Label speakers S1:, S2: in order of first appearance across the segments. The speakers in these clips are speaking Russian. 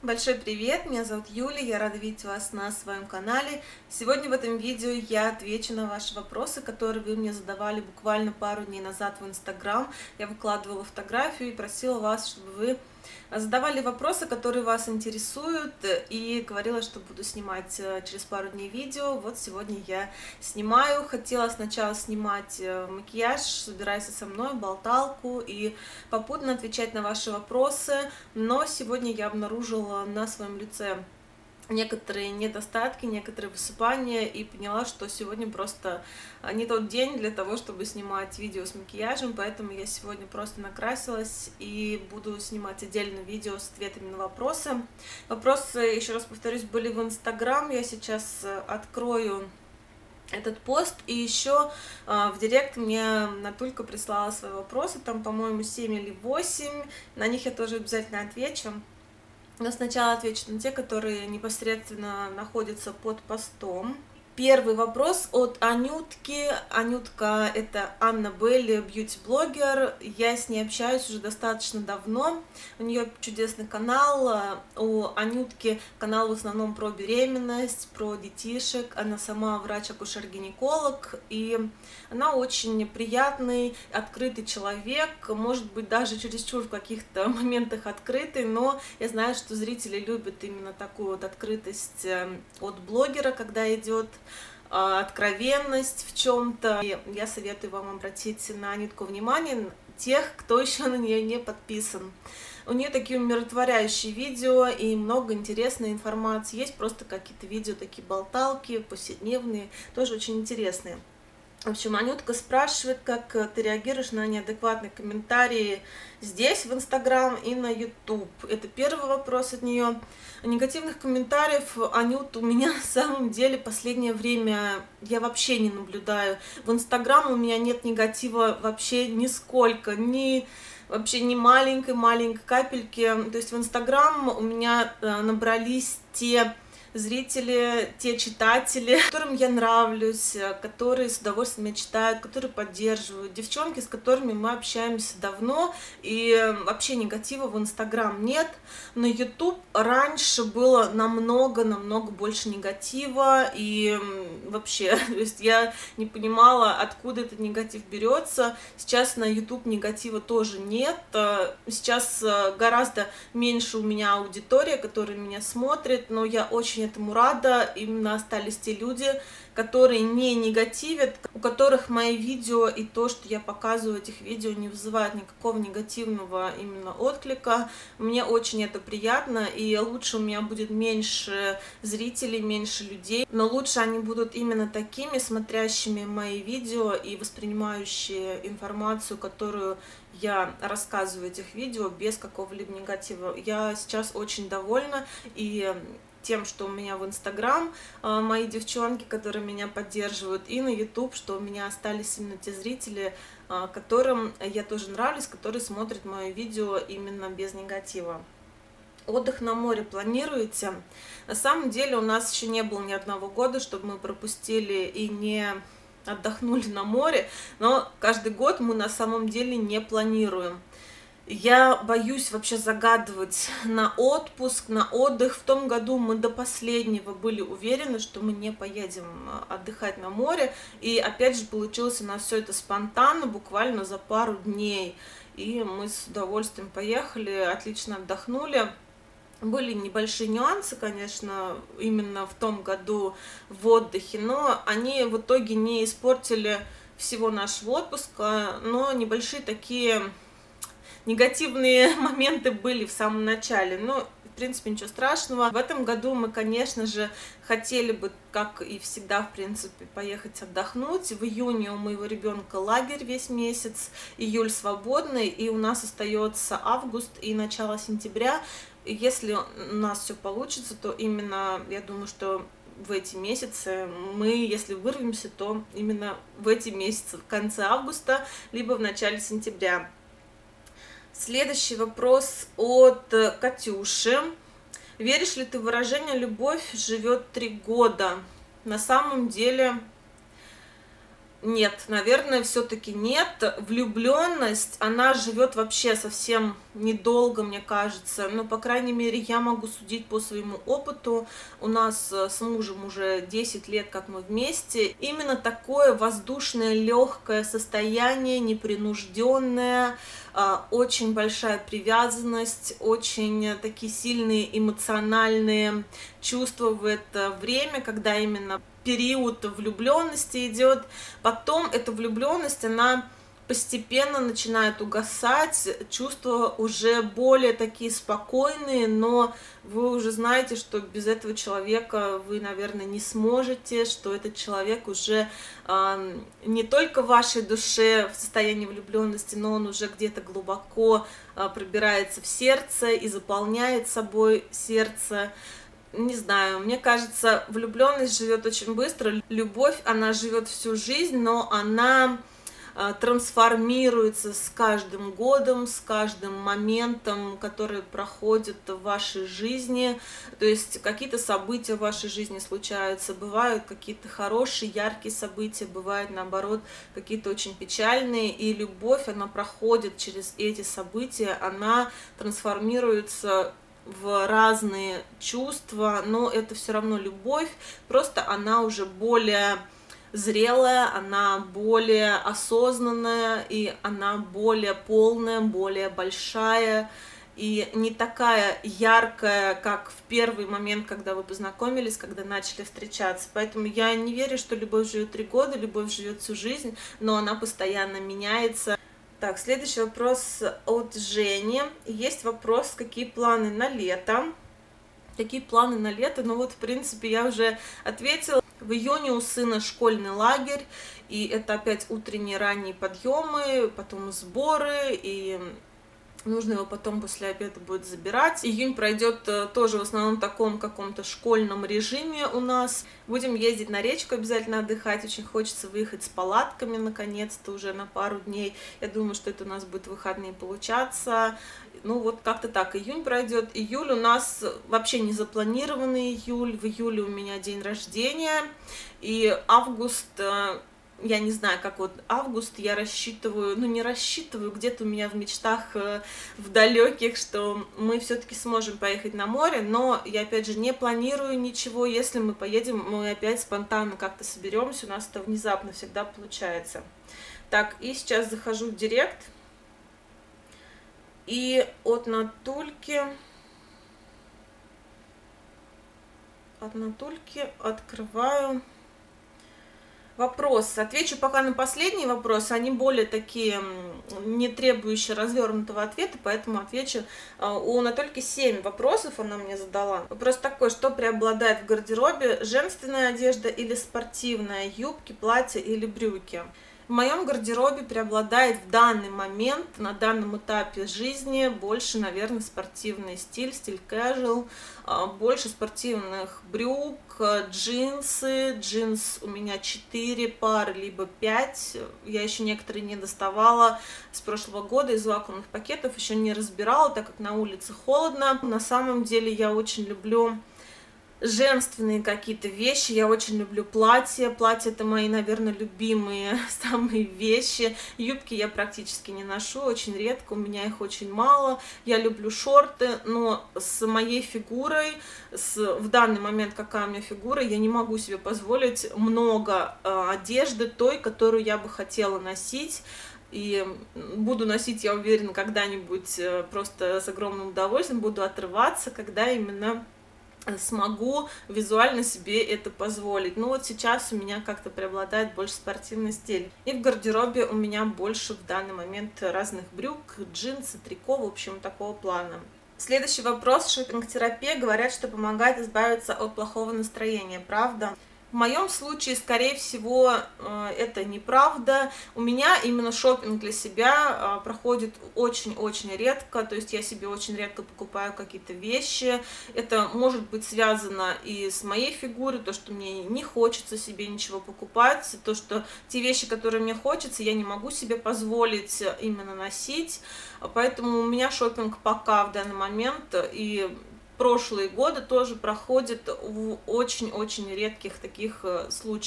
S1: Большой привет, меня зовут Юля, я рада видеть вас на своем канале. Сегодня в этом видео я отвечу на ваши вопросы, которые вы мне задавали буквально пару дней назад в Инстаграм. Я выкладывала фотографию и просила вас, чтобы вы задавали вопросы, которые вас интересуют, и говорила, что буду снимать через пару дней видео. Вот сегодня я снимаю. Хотела сначала снимать макияж, собирайся со мной, болталку и попутно отвечать на ваши вопросы, но сегодня я обнаружила на своем лице некоторые недостатки, некоторые высыпания и поняла, что сегодня просто не тот день для того, чтобы снимать видео с макияжем, поэтому я сегодня просто накрасилась и буду снимать отдельное видео с ответами на вопросы. Вопросы, еще раз повторюсь, были в Инстаграм, я сейчас открою этот пост, и еще в директ мне Натулька прислала свои вопросы, там, по-моему, 7 или 8, на них я тоже обязательно отвечу. Но сначала отвечу на те, которые непосредственно находятся под постом. Первый вопрос от Анютки. Анютка — это Анна Белли, бьюти-блогер. Я с ней общаюсь уже достаточно давно. У нее чудесный канал. У Анютки канал в основном про беременность, про детишек. Она сама врач-акушер-гинеколог. И она очень приятный, открытый человек. Может быть, даже чересчур в каких-то моментах открытый. Но я знаю, что зрители любят именно такую вот открытость от блогера, когда идет откровенность в чем-то. Я советую вам обратить на Анютку внимание, тех, кто еще на нее не подписан. У нее такие умиротворяющие видео и много интересной информации. Есть просто какие-то видео, такие болталки, повседневные, тоже очень интересные. В общем, Анютка спрашивает, как ты реагируешь на неадекватные комментарии здесь, в Инстаграм и на Ютуб. Это первый вопрос от нее. Негативных комментариев, Анют, у меня на самом деле последнее время я вообще не наблюдаю. В Инстаграм у меня нет негатива вообще нисколько, вообще ни маленькой капельки. То есть в Инстаграм у меня набрались те зрители, те читатели, которым я нравлюсь, которые с удовольствием меня читают, которые поддерживают, девчонки, с которыми мы общаемся давно, и вообще негатива в Инстаграм нет. На Ютуб раньше было намного больше негатива, и вообще, то есть я не понимала, откуда этот негатив берется. Сейчас на Ютуб негатива тоже нет, сейчас гораздо меньше у меня аудитория, которая меня смотрит, но я очень этому рада. Именно остались те люди, которые не негативят, у которых мои видео и то, что я показываю в этих видео, не вызывает никакого негативного именно отклика. Мне очень это приятно, и лучше у меня будет меньше зрителей, меньше людей, но лучше они будут именно такими, смотрящими мои видео и воспринимающие информацию, которую я рассказываю в этих видео, без какого-либо негатива. Я сейчас очень довольна и тем, что у меня в Инстаграм мои девчонки, которые меня поддерживают, и на Ютуб, что у меня остались именно те зрители, которым я тоже нравлюсь, которые смотрят мои видео именно без негатива. Отдых на море планируете? На самом деле у нас еще не было ни одного года, чтобы мы пропустили и не отдохнули на море, но каждый год мы на самом деле не планируем. Я боюсь вообще загадывать на отпуск, на отдых. В том году мы до последнего были уверены, что мы не поедем отдыхать на море. И опять же получилось у нас все это спонтанно, буквально за пару дней. И мы с удовольствием поехали, отлично отдохнули. Были небольшие нюансы, конечно, именно в том году в отдыхе, но они в итоге не испортили всего нашего отпуска, но небольшие такие негативные моменты были в самом начале, но в принципе ничего страшного. В этом году мы, конечно же, хотели бы, как и всегда, в принципе, поехать отдохнуть. В июне у моего ребенка лагерь весь месяц, июль свободный, и у нас остается август и начало сентября. Если у нас все получится, то именно, я думаю, что в эти месяцы мы, если вырвемся, то именно в эти месяцы, в конце августа, либо в начале сентября. Следующий вопрос от Катюши. Веришь ли ты в выражение «любовь живет 3 года»? На самом деле Нет, наверное, все-таки нет. Влюбленность, она живет вообще совсем недолго, мне кажется. Но, по крайней мере, я могу судить по своему опыту. У нас с мужем уже 10 лет, как мы вместе. Именно такое воздушное, легкое состояние, непринужденное, очень большая привязанность, очень такие сильные эмоциональные чувства в это время, когда именно период влюбленности идет. Потом эта влюбленность, она постепенно начинает угасать, чувства уже более такие спокойные, но вы уже знаете, что без этого человека вы, наверное, не сможете, что этот человек уже не только в вашей душе в состоянии влюбленности, но он уже где-то глубоко пробирается в сердце и заполняет собой сердце. Не знаю, мне кажется, влюбленность живет очень быстро. Любовь, она живет всю жизнь, но она трансформируется с каждым годом, с каждым моментом, который проходит в вашей жизни. То есть какие-то события в вашей жизни случаются, бывают какие-то хорошие, яркие события, бывают, наоборот, какие-то очень печальные. И любовь, она проходит через эти события, она трансформируется в разные чувства, но это все равно любовь, просто она уже более зрелая, она более осознанная, и она более полная, более большая, и не такая яркая, как в первый момент, когда вы познакомились, когда начали встречаться. Поэтому я не верю, что любовь живет 3 года, любовь живет всю жизнь, но она постоянно меняется. Так, следующий вопрос от Жени. Есть вопрос, какие планы на лето? Какие планы на лето? Ну вот, в принципе, я уже ответила. В июне у сына школьный лагерь, и это опять утренние ранние подъемы, потом сборы, и нужно его потом после обеда будет забирать. Июнь пройдет тоже в основном в таком каком-то школьном режиме у нас. Будем ездить на речку, обязательно отдыхать. Очень хочется выехать с палатками наконец-то уже на пару дней. Я думаю, что это у нас будет выходные получаться. Ну вот как-то так июнь пройдет. Июль у нас вообще не запланированный июль. В июле у меня день рождения. И август... Я не знаю, как вот август я рассчитываю, ну не рассчитываю, где-то у меня в мечтах, в далеких, что мы все-таки сможем поехать на море, но я опять же не планирую ничего. Если мы поедем, мы опять спонтанно как-то соберемся, у нас это внезапно всегда получается. Так, и сейчас захожу в директ, и от Натульки открываю вопрос. Отвечу пока на последний вопрос. Они более такие, не требующие развернутого ответа, поэтому отвечу. У Натальки 7 вопросов она мне задала. Вопрос такой: что преобладает в гардеробе? Женственная одежда или спортивная? Юбки, платья или брюки? В моем гардеробе преобладает в данный момент, на данном этапе жизни, больше, наверное, спортивный стиль, стиль casual, больше спортивных брюк, джинсы. Джинс у меня 4 пары, либо 5. Я еще некоторые не доставала с прошлого года из вакуумных пакетов, еще не разбирала, так как на улице холодно. На самом деле я очень люблю женственные какие-то вещи, я очень люблю платья. Платья — это мои, наверное, любимые самые вещи. Юбки я практически не ношу, очень редко, у меня их очень мало. Я люблю шорты, но с моей фигурой, в данный момент какая у меня фигура, я не могу себе позволить много одежды той, которую я бы хотела носить. И буду носить, я уверена, когда-нибудь просто с огромным удовольствием, буду отрываться, когда именно смогу визуально себе это позволить. Ну вот сейчас у меня как-то преобладает больше спортивный стиль. И в гардеробе у меня больше в данный момент разных брюк, джинсы, трико, в общем, такого плана. Следующий вопрос. Шопинг-терапия. Говорят, что помогает избавиться от плохого настроения. Правда? В моем случае, скорее всего, это неправда. У меня именно шопинг для себя проходит очень-очень редко. То есть я себе очень редко покупаю какие-то вещи. Это может быть связано и с моей фигурой, то, что мне не хочется себе ничего покупать, то, что те вещи, которые мне хочется, я не могу себе позволить именно носить. Поэтому у меня шопинг пока в данный момент и прошлые годы тоже проходят в очень-очень редких таких случаях.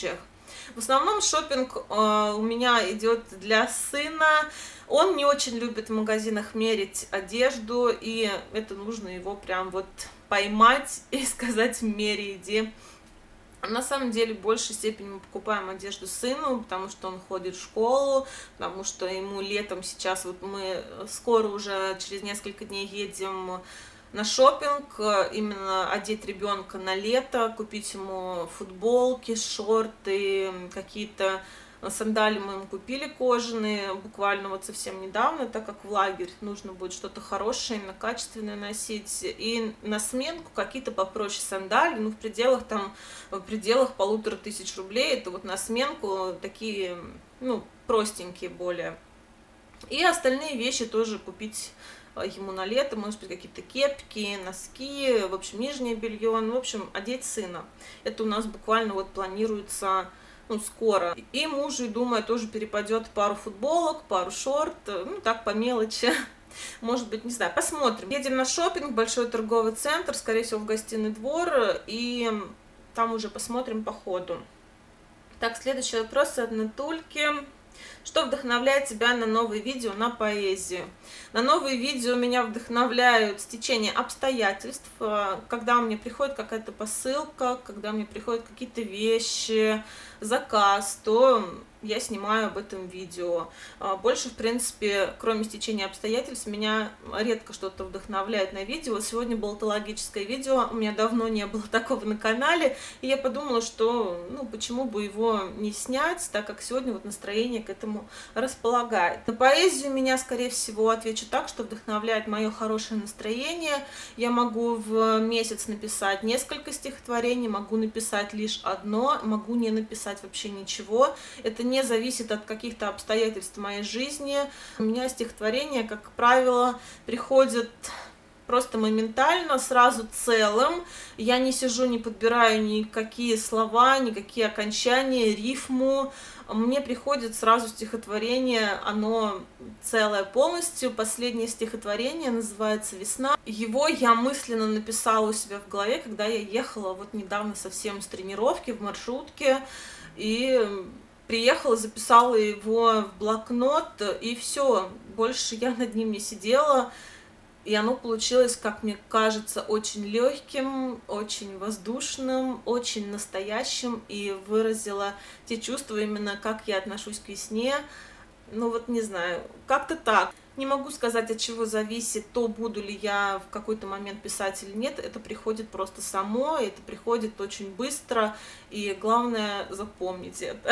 S1: В основном шопинг у меня идет для сына. Он не очень любит в магазинах мерить одежду, и это нужно его прям вот поймать и сказать: «Мере, иди». На самом деле, в большей степени мы покупаем одежду сыну, потому что он ходит в школу, потому что ему летом сейчас, вот мы скоро уже через несколько дней едем на шопинг, именно одеть ребенка на лето, купить ему футболки, шорты, какие-то сандали мы ему купили кожаные, буквально вот совсем недавно, так как в лагерь нужно будет что-то хорошее, именно качественное носить. И на сменку какие-то попроще сандали, ну в пределах 1500 рублей, это вот на сменку такие, ну, простенькие более. И остальные вещи тоже купить ему на лето, может быть, какие-то кепки, носки, в общем, нижнее белье, ну, в общем, одеть сына. Это у нас буквально вот планируется, ну, скоро. И мужу, думаю, тоже перепадет пару футболок, пару шорт, ну, так, по мелочи. Может быть, не знаю, посмотрим. Едем на шопинг, большой торговый центр, скорее всего, в Гостиный двор, и там уже посмотрим по ходу. Так, следующий вопрос от Натульки. Что вдохновляет тебя на новые видео, на поэзию? На новые видео меня вдохновляют стечение обстоятельств, когда мне приходит какая-то посылка, когда мне приходят какие-то вещи, заказ, то я снимаю об этом видео. Больше, в принципе, кроме стечения обстоятельств, меня редко что-то вдохновляет на видео. Сегодня было тологическое видео, у меня давно не было такого на канале, и я подумала, что, ну, почему бы его не снять, так как сегодня вот настроение к этому располагает. На поэзию меня, скорее всего, отвечу так, что вдохновляет мое хорошее настроение. Я могу в месяц написать несколько стихотворений, могу написать лишь одно, могу не написать вообще ничего. Это не зависит от каких-то обстоятельств моей жизни. У меня стихотворения, как правило, приходят просто моментально, сразу целым. Я не сижу, не подбираю никакие слова, никакие окончания, рифму. Мне приходит сразу стихотворение, оно целое полностью. Последнее стихотворение называется «Весна». Его я мысленно написала у себя в голове, когда я ехала вот недавно совсем с тренировки в маршрутке, и приехала, записала его в блокнот, и все, больше я над ним не сидела. И оно получилось, как мне кажется, очень легким, очень воздушным, очень настоящим, и выразило те чувства, именно как я отношусь к весне. Ну вот не знаю, как-то так. Не могу сказать, от чего зависит то, буду ли я в какой-то момент писать или нет. Это приходит просто само, это приходит очень быстро, и главное запомнить это.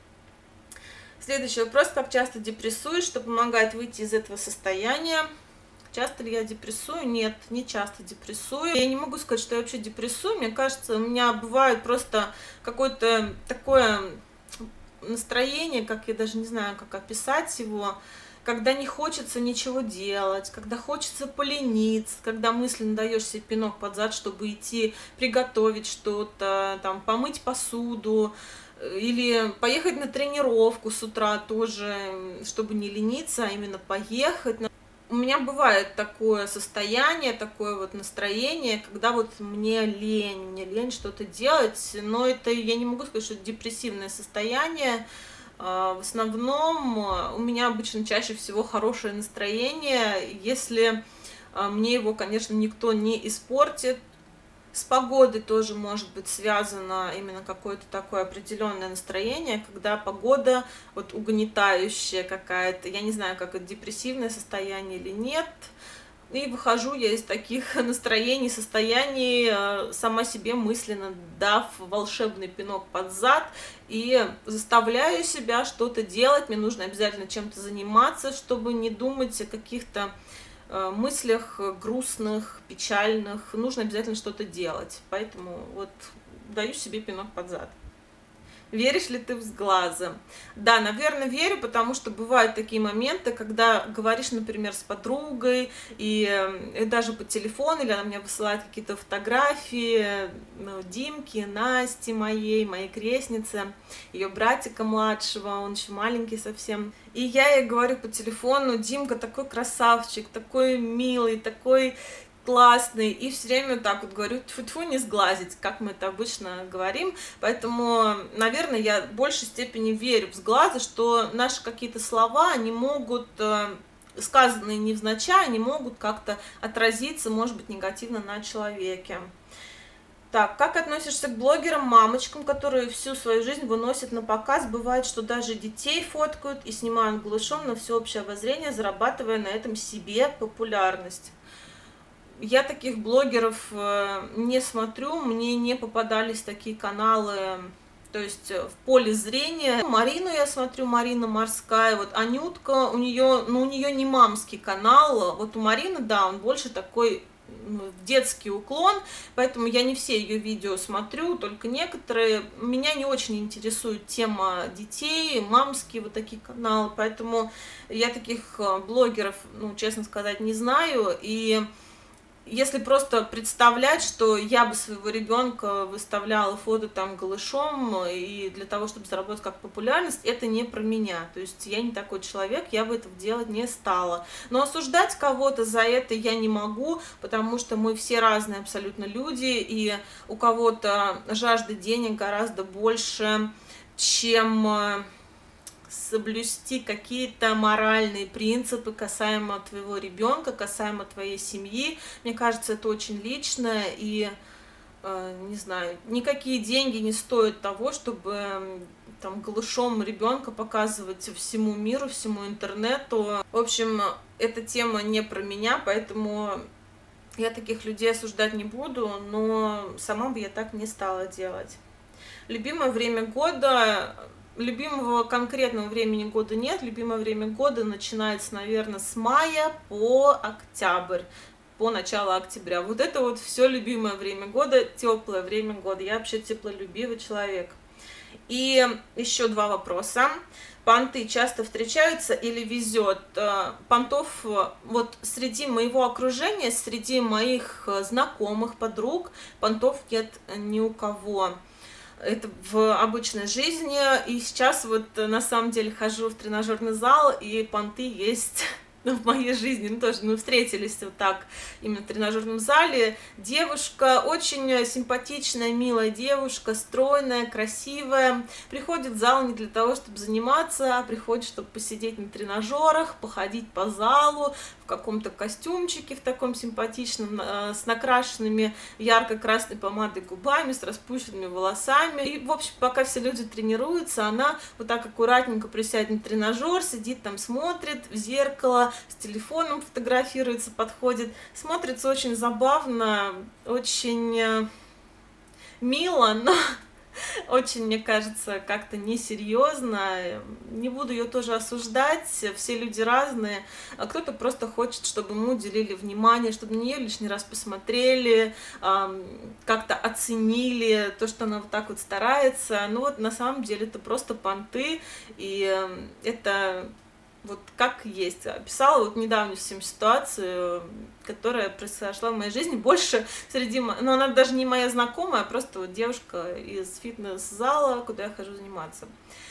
S1: Следующий вопрос. Как часто депрессуешь, что помогает выйти из этого состояния? Часто ли я депрессую? Нет, не часто депрессую. Я не могу сказать, что я вообще депрессую. Мне кажется, у меня бывает просто какое-то такое настроение, как я даже не знаю, как описать его, когда не хочется ничего делать, когда хочется полениться, когда мысленно даешь себе пинок под зад, чтобы идти приготовить что-то, там, помыть посуду, или поехать на тренировку с утра тоже, чтобы не лениться, а именно поехать. У меня бывает такое состояние, такое вот настроение, когда вот мне лень что-то делать, но это, я не могу сказать, что это депрессивное состояние. В основном у меня обычно чаще всего хорошее настроение, если мне его, конечно, никто не испортит. С погодой тоже может быть связано именно какое-то такое определенное настроение, когда погода вот угнетающая какая-то, я не знаю, как это депрессивное состояние или нет. И выхожу я из таких настроений, состояний, сама себе мысленно дав волшебный пинок под зад, и заставляю себя что-то делать. Мне нужно обязательно чем-то заниматься, чтобы не думать о каких-то мыслях грустных, печальных. Нужно обязательно что-то делать. Поэтому вот даю себе пинок под зад. Веришь ли ты в сглазы? Да, наверное, верю, потому что бывают такие моменты, когда говоришь, например, с подругой, и даже по телефону, или она мне высылает какие-то фотографии, ну, Димки, Насти моей крестницы, ее братика младшего, он еще маленький совсем. И я ей говорю по телефону: Димка такой красавчик, такой милый, такой классный, и все время так вот говорю, тьфу-тьфу, не сглазить, как мы это обычно говорим. Поэтому, наверное, я в большей степени верю в сглазы, что наши какие-то слова, они могут, сказанные невзначай, они могут как-то отразиться, может быть, негативно на человеке. Так, как относишься к блогерам-мамочкам, которые всю свою жизнь выносят на показ? Бывает, что даже детей фоткают и снимают голышом на всеобщее обозрение, зарабатывая на этом себе популярность. Я таких блогеров не смотрю, мне не попадались такие каналы, то есть в поле зрения. Марину я смотрю, Марина Морская, вот Анютка, у нее не мамский канал, вот у Марины, да, он больше такой детский уклон, поэтому я не все ее видео смотрю, только некоторые. Меня не очень интересует тема детей, мамские вот такие каналы, поэтому я таких блогеров, ну, честно сказать, не знаю. И если просто представлять, что я бы своего ребенка выставляла фото там голышом и для того, чтобы заработать как популярность, это не про меня. То есть я не такой человек, я бы этого делать не стала. Но осуждать кого-то за это я не могу, потому что мы все разные абсолютно люди, и у кого-то жажда денег гораздо больше, чем соблюсти какие-то моральные принципы касаемо твоего ребенка, касаемо твоей семьи. Мне кажется, это очень личное, и не знаю, никакие деньги не стоят того, чтобы там голышом ребенка показывать всему миру, всему интернету. В общем, эта тема не про меня, поэтому я таких людей осуждать не буду, но сама бы я так не стала делать. Любимое время года. Любимого конкретного времени года нет. Любимое время года начинается, наверное, с мая по октябрь, по начало октября. Вот это вот все любимое время года, теплое время года. Я вообще теплолюбивый человек. И еще два вопроса. Понты часто встречаются или везет? Понтов вот среди моего окружения, среди моих знакомых, подруг, понтов нет ни у кого. Это в обычной жизни, и сейчас вот на самом деле хожу в тренажерный зал, и понты есть в моей жизни. Ну, тоже мы встретились вот так именно в тренажерном зале. Девушка, очень симпатичная, милая девушка, стройная, красивая. Приходит в зал не для того, чтобы заниматься, а приходит, чтобы посидеть на тренажерах, походить по залу, в каком-то костюмчике в таком симпатичном, с накрашенными ярко-красной помадой губами, с распущенными волосами. И, в общем, пока все люди тренируются, она вот так аккуратненько присядет на тренажер, сидит там, смотрит в зеркало, с телефоном фотографируется, подходит. Смотрится очень забавно, очень мило, но очень, мне кажется, как-то несерьезно. Не буду ее тоже осуждать, все люди разные. Кто-то просто хочет, чтобы ему уделили внимание, чтобы на нее лишний раз посмотрели, как-то оценили то, что она вот так вот старается. Ну вот на самом деле это просто понты, и это вот как есть. Описала вот недавно всем ситуацию, которая произошла в моей жизни. Больше среди... Ну, она даже не моя знакомая, а просто вот девушка из фитнес-зала, куда я хожу заниматься.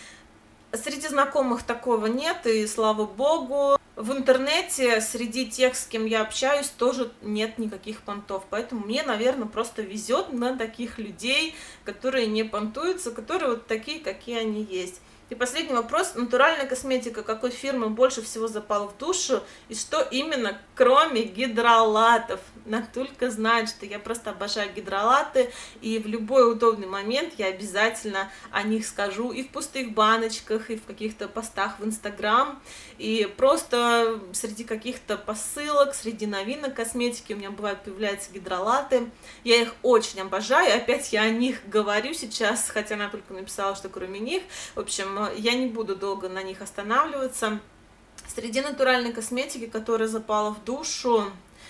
S1: Среди знакомых такого нет, и слава богу. В интернете среди тех, с кем я общаюсь, тоже нет никаких понтов. Поэтому мне, наверное, просто везет на таких людей, которые не понтуются, которые вот такие, какие они есть. И последний вопрос. Натуральная косметика какой фирмы больше всего запала в душу? И что именно, кроме гидролатов? Натулька знает, что я просто обожаю гидролаты. И в любой удобный момент я обязательно о них скажу. И в пустых баночках, и в каких-то постах в Инстаграм. И просто среди каких-то посылок, среди новинок косметики у меня бывают появляются гидролаты. Я их очень обожаю. Опять я о них говорю сейчас, хотя она только написала, что кроме них. В общем, я не буду долго на них останавливаться. Среди натуральной косметики, которая запала в душу,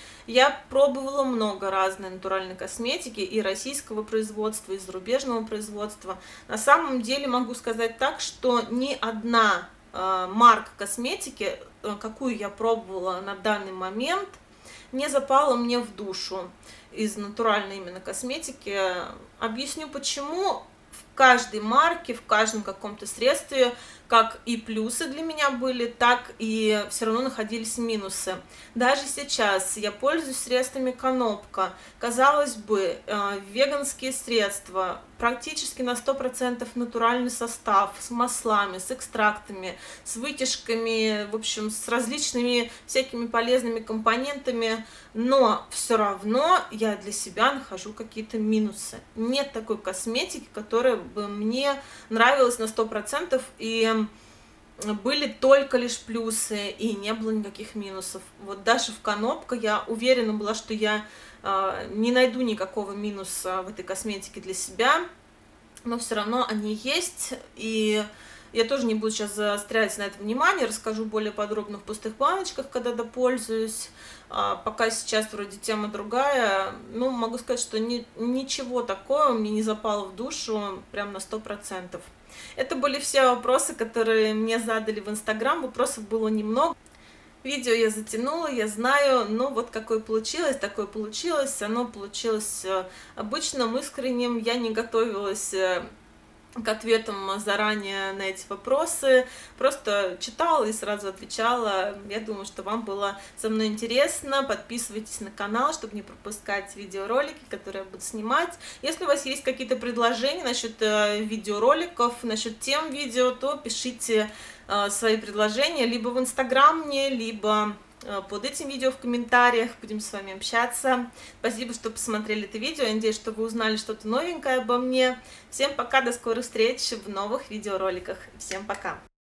S1: я пробовала много разной натуральной косметики, и российского производства, и зарубежного производства. На самом деле могу сказать так, что ни одна марка косметики, какую я пробовала на данный момент, не запала мне в душу из натуральной именно косметики. Объясню почему. В каждой марке, в каждом каком-то средстве как и плюсы для меня были, так и все равно находились минусы. Даже сейчас я пользуюсь средствами Конопка. Казалось бы, веганские средства, практически на 100% натуральный состав, с маслами, с экстрактами, с вытяжками, в общем, с различными всякими полезными компонентами, но все равно я для себя нахожу какие-то минусы. Нет такой косметики, которая бы мне нравилась на 100%, и были только лишь плюсы, и не было никаких минусов. Вот даже в Конопка я уверена была, что я не найду никакого минуса в этой косметике для себя, но все равно они есть, и я тоже не буду сейчас заострять на это внимание, расскажу более подробно в пустых баночках, когда допользуюсь. Пока сейчас вроде тема другая, ну, могу сказать, что ничего такого мне не запало в душу прям на 100%. Это были все вопросы, которые мне задали в Инстаграм, вопросов было немного. Видео я затянула, я знаю, но вот какое получилось, такое получилось. Оно получилось обычным, искренним. Я не готовилась к ответам заранее на эти вопросы, просто читала и сразу отвечала. Я думаю, что вам было со мной интересно. Подписывайтесь на канал, чтобы не пропускать видеоролики, которые я буду снимать. Если у вас есть какие-то предложения насчет видеороликов, насчет тем видео, то пишите свои предложения либо в Инстаграм мне, либо под этим видео в комментариях. Будем с вами общаться. Спасибо, что посмотрели это видео. Я надеюсь, что вы узнали что-то новенькое обо мне. Всем пока, до скорых встреч в новых видеороликах. Всем пока!